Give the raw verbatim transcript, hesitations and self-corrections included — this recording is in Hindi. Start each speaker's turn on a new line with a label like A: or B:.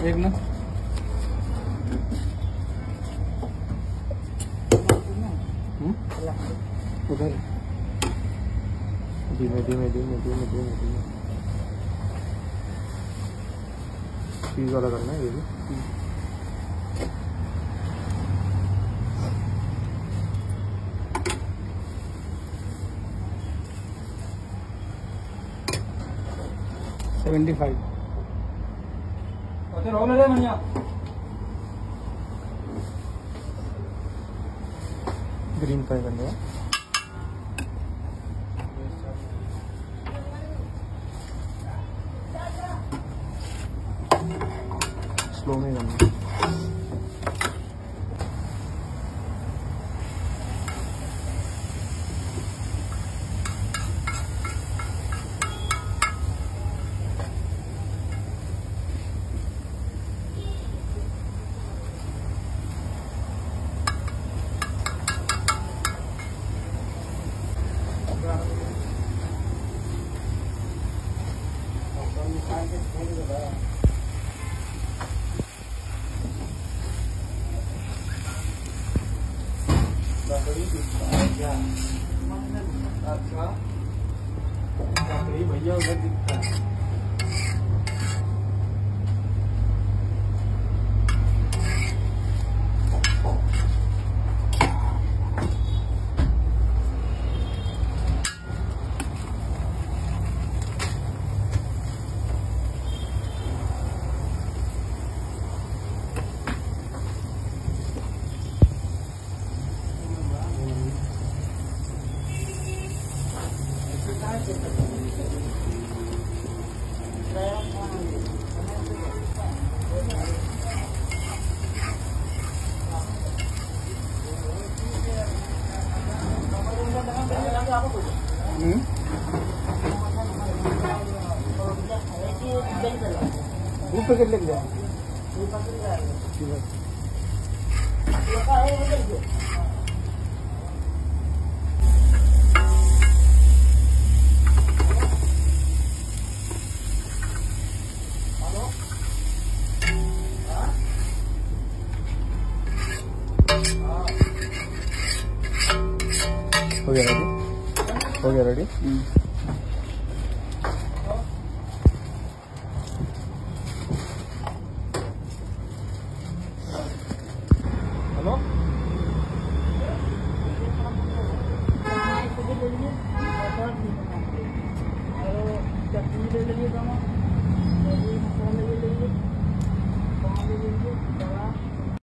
A: एक ना उधर धीमे धीमे धीमे धीमे धीमे धीमे चीज वाला करना है ये भी। सेवेंटी फाइव ग्रीन फ्राई करने स्लो में करना। अच्छा भैया उधर दिखता है। वो पैकेट लेके जाए हो गया रेडी हो गया रेडी हेलो चटनी ले लीजिए, मसाला ले लीजिए, ले लीजिए।